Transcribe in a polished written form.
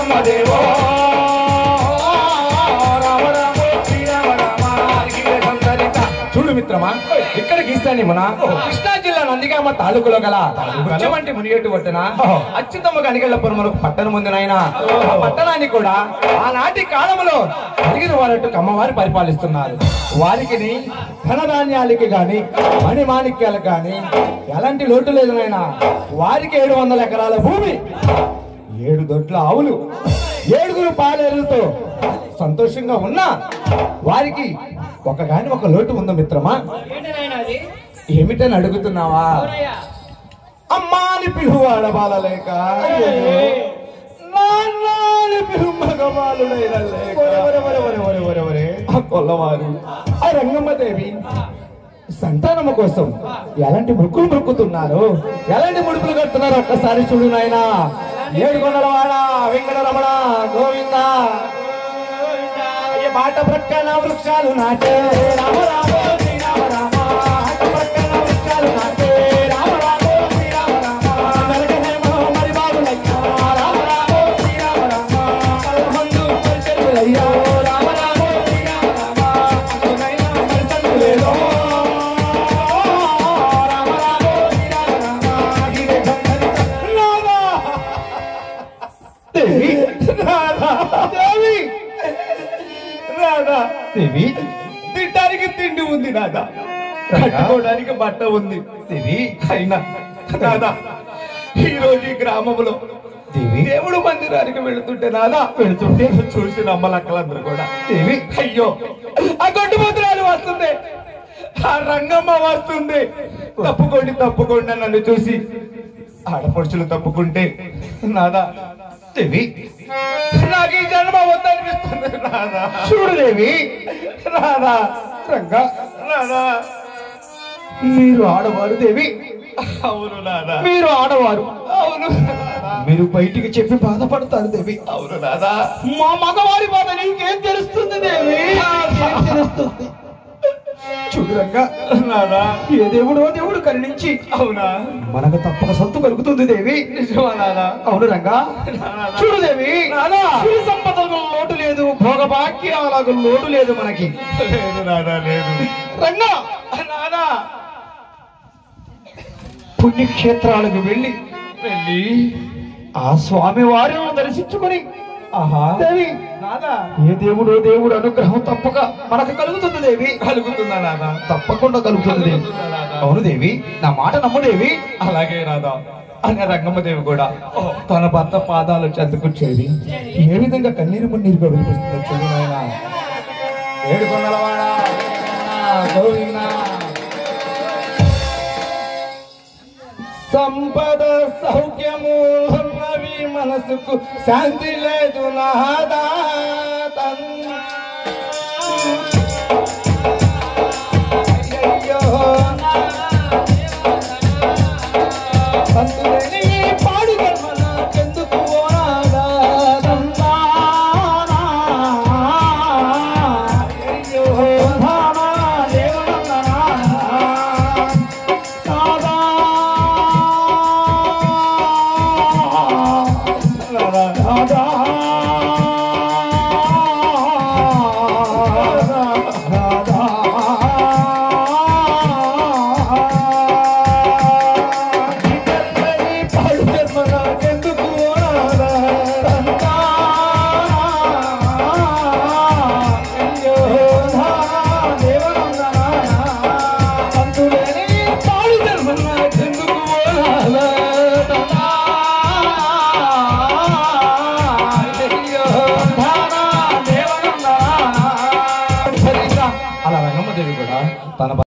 రంగమ్మదేవో చూడు మిత్రమా, ఇక్కడ గీస్తాని మన కృష్ణా జిల్లా నందిగామ తాలూకులో గల వంటి మునిగేటు ఒడ్డున అచ్యుతమ్మ గనిగళ్ళపురం మనకు పట్టణం ఉంది నాయన. ఆ పట్టణాన్ని కూడా ఆనాటి కాలంలో కలిగిన వారట్టు అమ్మవారు పరిపాలిస్తున్నారు. వారికి ధనధాన్యాలకి గాని మణిమాణిక్యాలకు గాని ఎలాంటి లోటు లేదు నాయన. వారికి 700 ఎకరాల భూమి, 7 దొడ్ల ఆవులు, 7 పాలేరులతో సంతోషంగా ఉన్నా వారికి ఒక లోటు ఉందో మిత్రమా. ఏమిటని అడుగుతున్నావా? అమ్మా అని పిలువు ఆడబాలలేక, నాన్నని పిలువు మగవాళ్ళుడైన కొల్లవారు ఆ రంగమ్మదేవి సంతానము కోసం ఎలాంటి ముక్కులు మొక్కుతున్నారు, ఎలాంటి ముడుపులు కడుతున్నారు ఒక్కసారి చూడు నాయన. 7 కొండలవాడ వెంకటరమణ గోవింద. బాట ప్రక్కన వృక్షాలు నాటే రామ రామ శ్రీరామ రామ. ఆట ప్రక్కన వృక్షాలు నాటే రామ రామ శ్రీరామ రామ. నరకనేమో మరి బాబులయ్యా రామ రామ శ్రీరామ రామ. కళ్ళమందు పరిచర్యలయ్యా రామ రామ శ్రీరామ రామ. అటునైనా పరిచర్య లేదో రామ రామ శ్రీరామ రామ. గిరే దేవి దేవి దేవి, తినడానికి తిండి ఉంది నాదా, కట్టుకోవడానికి బట్ట ఉంది దేవి. అయినా నాదా ఈ రోజు ఈ గ్రామంలో దేవి దేవుడు మందిరానికి వెళుతుంటే నాదా చూసి నమ్మలక్కలందరూ కూడా దేవి అయ్యో ఆ గొడ్డుమూత్రాలు వస్తుంది, ఆ రంగమ్మ వస్తుంది, తప్పుకోండి నన్ను చూసి ఆడపడుచులు తప్పుకుంటే నాదా దేవి నాకు ఈ జన్మ వద్దనిపిస్తుంది రాధా. చూడు దేవి రాధా రంగా రాధా, మీరు ఆడవారు దేవి. అవును రాధా, మీరు ఆడవారు. అవును, మీరు బయటికి చెప్పి బాధపడతారు దేవి. అవును రాధా, మా మగవారి బాధ నీకేం తెలుస్తుంది దేవి, తెలుస్తుంది. చూడు రంగా రాధా, ఏ దేవుడు కరుణించి అవునా మనకు తప్పక సొత్తు కలుగుతుంది దేవి. నిజమా నాదా? అవును రంగా. చూడు దేవి సంపదలకు లోటు లేదు, భోగభాగ్యాలకు లోటు లేదు మనకి. లేదు నాదా లేదు రంగా. నాదా పుణ్యక్షేత్రాలకు వెళ్ళి ఆ స్వామి వారిని దర్శించుకొని ఆహా దేవి నాదా ఏ దేవుడు అనుగ్రహం తప్పక మనకు కలుగుతుంది దేవి. కలుగుతుందా నాదా? తప్పకుండా కలుగుతుంది దేవి. అవును దేవి, నా మాట నమ్ముదేవి. అలాగే రాదా అనే రంగమ్మదేవి కూడా తన భర్త పాదాలు చెందుకొచ్చేది ఏ విధంగా కన్నీరు మున్నీరుగా వినిపిస్తుందో చూడు నాయన. 7 కొండలవాడ గోవింద. సంపద సౌఖ్యము ఉన్నవి, మనసుకు శాంతి లేదు నాదా. పాడు జన్మ నాకెందుకు నాదా. అలా రంగమ్మదేవి కూడా తన